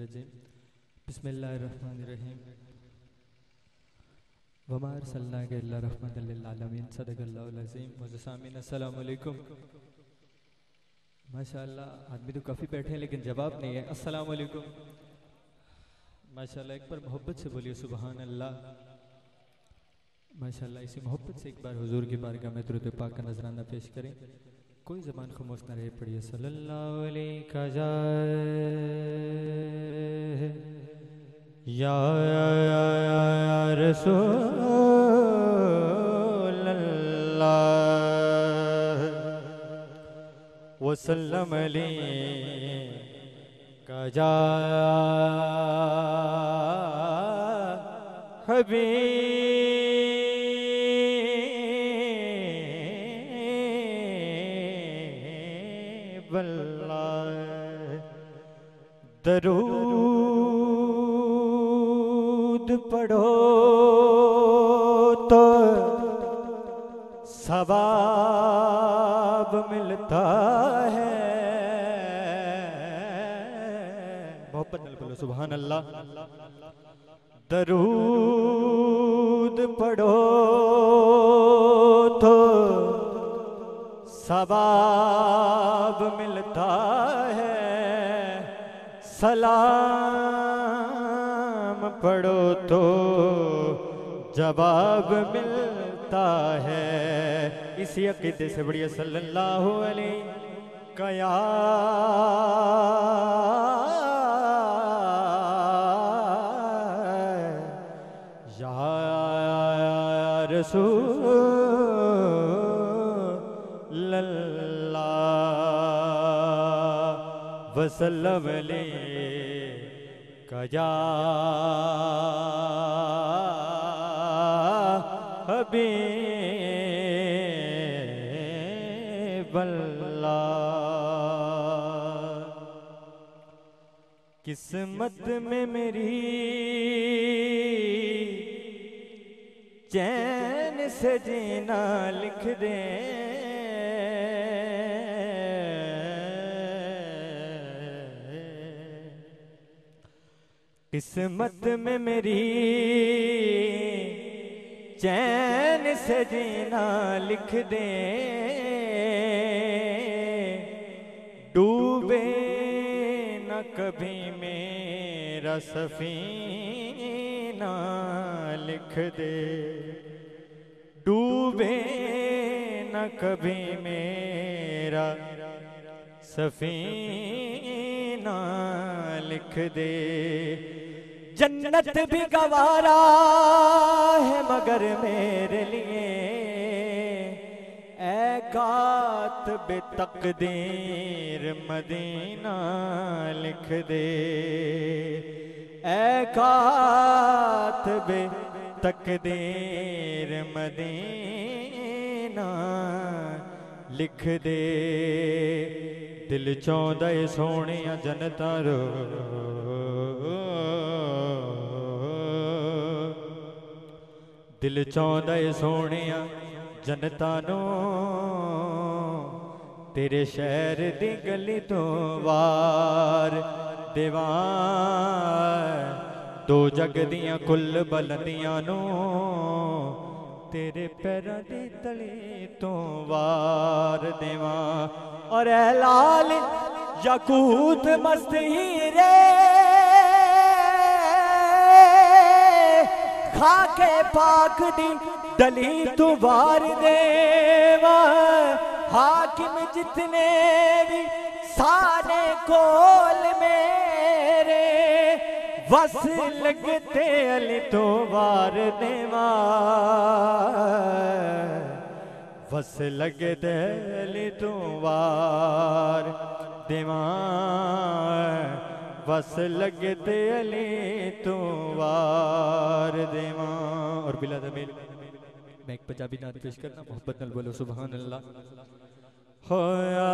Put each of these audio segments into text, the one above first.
रजीम बिस्मिल्लाहिर्रहमानिर्रहीम वमा अरसलनाका इल्ला रहमतल लिल आलमीन सदक़ल्लाहुल अज़ीम। मुज़सामीन अस्सलामु अलैकुम। माशाअल्लाह आदमी तो काफ़ी बैठे हैं लेकिन जवाब नहीं है। अस्सलामु अलैकुम। माशाअल्लाह एक बार मोहब्बत से बोलिए सुबहान अल्लाह। माशाअल्लाह इसी मोहब्बत से एक बार हुजूर की बारगाह में दुरूद पाक का नजराना पेश करें। कोई ज़बान खामोश न रहे, पढ़िए सल्लल्लाहु अलैहि या रसूल अल्लाह वसल्लम अलैका या हबीब अल्लाह। दरूद पढ़ो तो सवाब मिलता है। मोहब्बत न बोलो सुभान अल्लाह। दरूद पढ़ो तो सवाब मिलता है। सलाम पढ़ो तो जवाब मिलता है। इसी अकीदे से बढ़िया सल्लल्लाहु अलैहि या रसूल अल्लाह वसल्लम अलैका या हबीब अल्लाह। किस्मत में मेरी चैन से जीना लिख दे। किस्मत में मेरी चैन से जीना लिख दे। डूबे न कभी मेरा सफीना लिख दे। डूबे न कभी मेरा सफीना लिख दे। जन्नत भी गवारा है मगर मेरे लिए ऐ कातिब तकदीर मदीना लिख दे। ऐ कातिब तकदीर मदीना लिख दे। दिल चाहंदा है सोहणे जनता रो दिल चाहंदा है सोहणे जनता नो तेरे शहर दी गली तो वार दीवार। दो जग दियां कुल बुलंदियां नो तेरे पैरां दी तली तो वार देवां। और ऐ लाल याकूत मस्त हीरे खाके पाक दी डली तू वार देवा। हाकिम जितने भी सारे कोल मेरे वस लगते अली तो वार देवा। वस लगते अली तो वार देवा। वस लगते अली तो वार देवा। और बिला दमीर मैं एक पंजाबी नात पेश करना। मोहब्बत नल बोलो सुभान अल्लाह। होया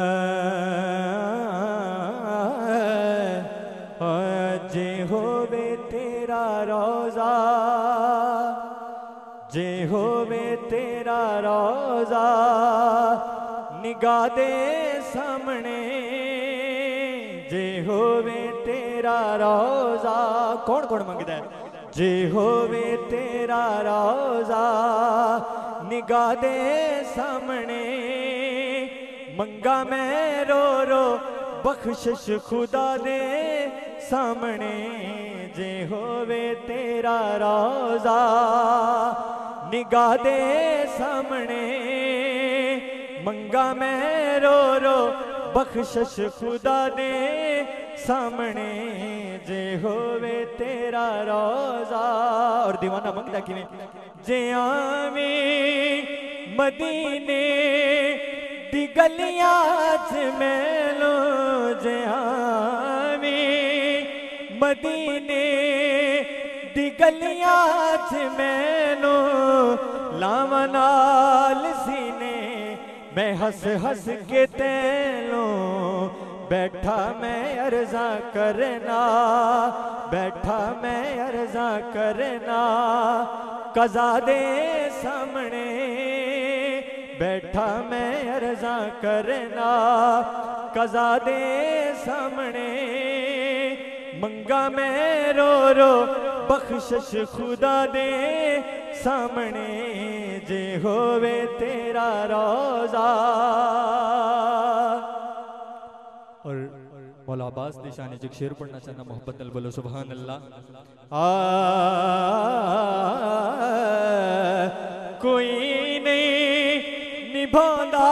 जे होवे तेरा रोजा जे होवे तेरा रोजा निगाह दे सामने जे होवे तेरा तेरा रोजा, कौन कौन मंगदा है? जे होवे तेरा रोजा निगाह दे सामने, मंगा मैं रो रो बख्शिश खुदा दे सामने। जे होवे तेरा रोजा निगाह दे सामने, मंगा मैं रो रो बख्शिश खुदा दे सामने। जे होवे तेरा रोजा, और दीवाना मंगदा किवें? जे आवी मदीने दी गलियां च मैलो, जे आवी मदीने दी गलियां च मैलो, लावां नाल सीने मैं हंस हंस के तैनों, बैठा मैं अर्जा करना, बैठा मैं अर्जा करना कज़ा दे सामने, बैठा मैं अर्जा करना कज़ा दे सामने। मंगा मैं रो रो बख्शिश खुदा दे सामने। जे होवे तेरा रोजा। और मौला अब्बास निशानी जो शेर पढ़ना चाहना मोहब्बत नल बोलो सुभान अल्लाह। कोई नहीं निभांदा,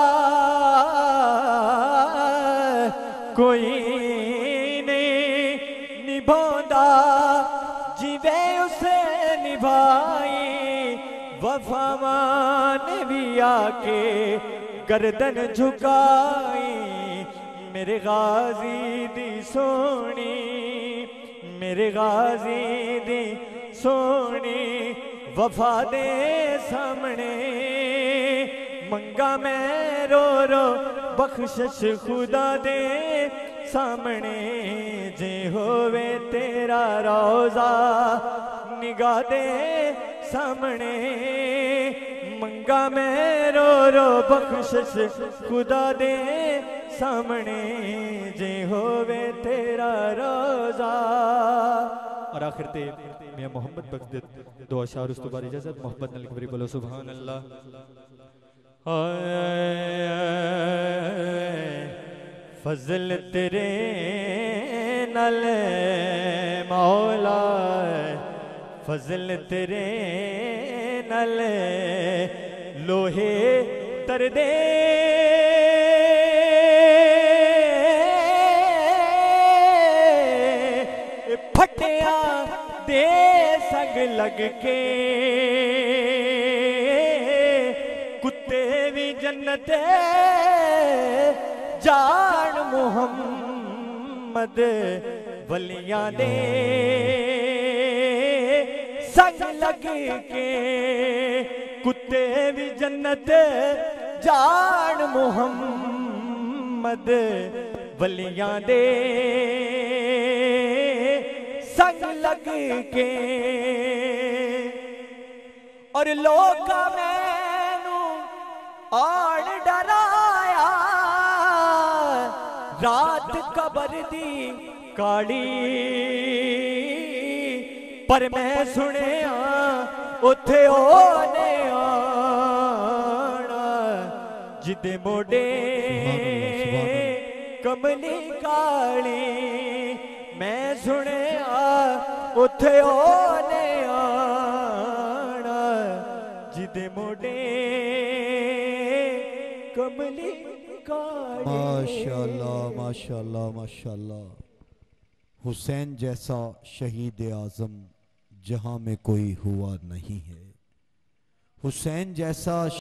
कोई नहीं निभांदा जिवे उसे निभाई, वफावान भी आके गर्दन झुकाई। मेरे गाजी दी सोनी, मेरे गाजी दी सोनी वफा दे सामने। मंगा मैं रो रो बख्शिश खुदा दे सामने। जे होवे तेरा रोजा निगाह दे सामने। मंगा मैं रो रो बख्शिश खुदा दे सामने। जे होवे तेरा रोजा। और आखिर ते मियां मोहम्मद बख्श दे दो अशार उस तो बाद इजाजत मोहब्बत नल कबरी बोलो सुभान अल्लाह। फजल तेरे नल मौला, फजल तेरे नल लोहे तर दे। फटिया दे संग लग के कुत्ते भी जन्नत जान। मुहम्मद वलियां दे संग लग के कुत्ते भी जन्नत जान। मुहम्मद वलियां दे संग लग के। और लोग मैनू आड़ डराया, रात कबर दी काली। पर मैं सुनिया उथे ओने आना, जिदे मोडे कमली काली। मैं सुनिया उथे ओने आना, जिदे मोडे कमली काली। माशाल्लाह माशाल्लाह माशाल्लाह। हुसैन जैसा शहीद आज़म जहां में कोई हुआ नहीं है। हुसैन जैसा